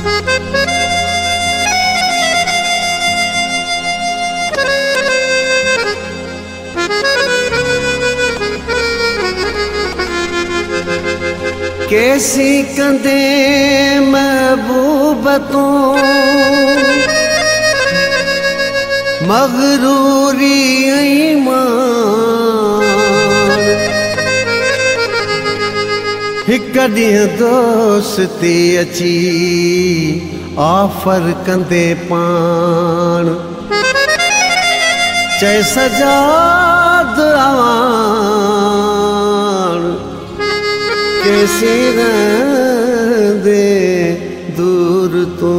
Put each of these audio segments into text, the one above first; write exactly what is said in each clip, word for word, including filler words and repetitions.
कैसी कंदे महबूब तू मगरूरी ईमान हिक ॾींहुं दोस्ती अची ऑफर कंदे पाण चए सजाद आवान कैसी रहंदे दूर तू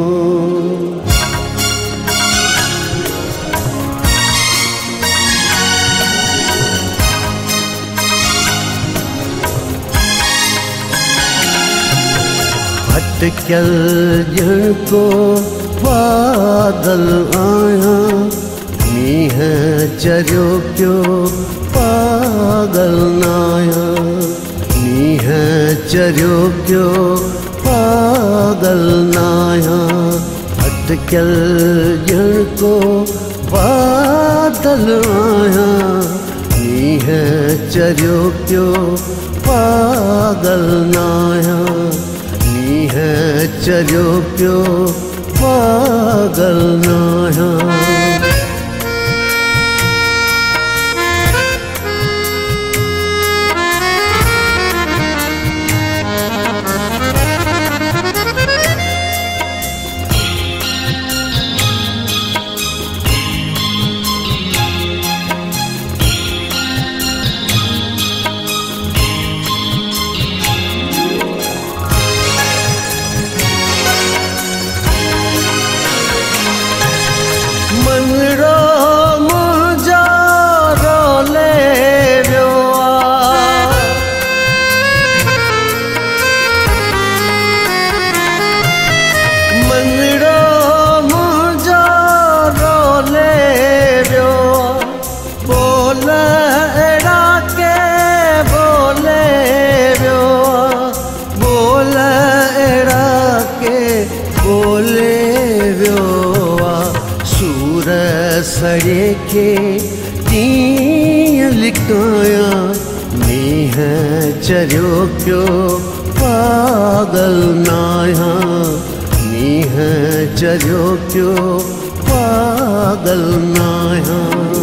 भटकल जण को बादल आया मींह चरियो पियो पागल नाया मींह चरियो पियो पागल नाया भटकल जण को बादल आया मींह चरियो पियो पागल नाया मींह चरियो पियो पागल नाया सड़े के तीन लिकाया मींह चरियो पियो पागल नाया मींह चरियो पियो पागल नाया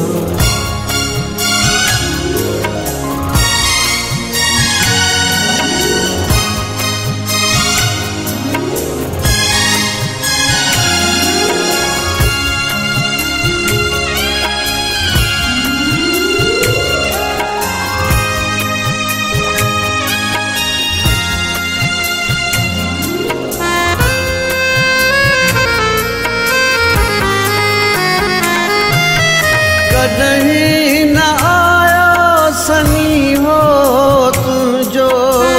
कहीं न आया सनी हो तुझो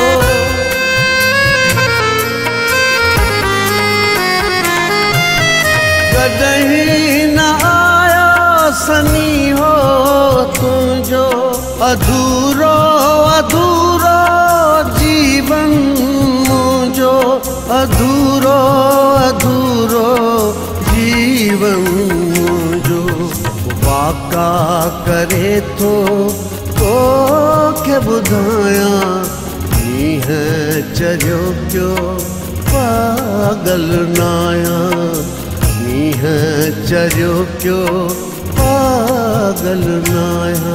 कहीं न आया सनी हो तुझो अधूरो अधूरो जीवन मुझो अधूरो अधूरो जीवन मुझो वाका करे तो तो के बुधाया मींह चरियो पियो पागल नाया मींह चरियो पियो पागल नाया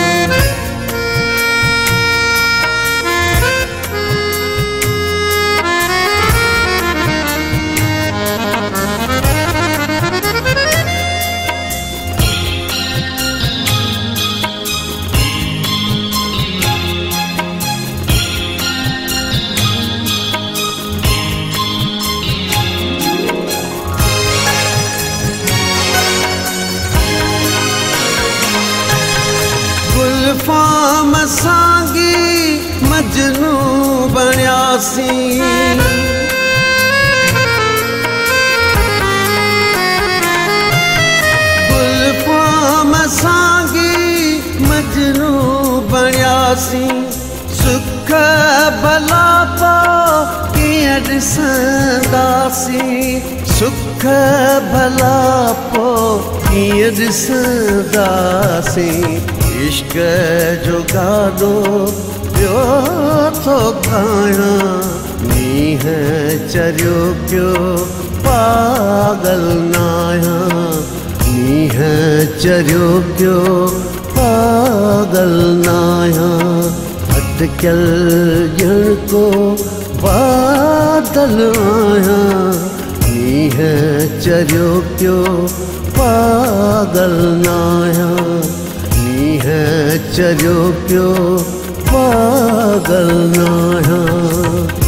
गुल्फाम सांगी मजनू बणियासी गुल्फाम सांगी मजनू बणियासी सुख भला पा कीअं ॾिसंदासीं ॾिसंदासीं सुख भला पोइ कीअं ॾिसंदासीं इश्क जो गानो ॿियो थो ॻायां मींहुं चरियो पियो पागल नायां मींहुं चरियो पियो पागल नायां अटकियल ॼण को बादल आहियां मींहुं चरियो पियो पागल नायां मींहुं चरियो पियो पागल नायां।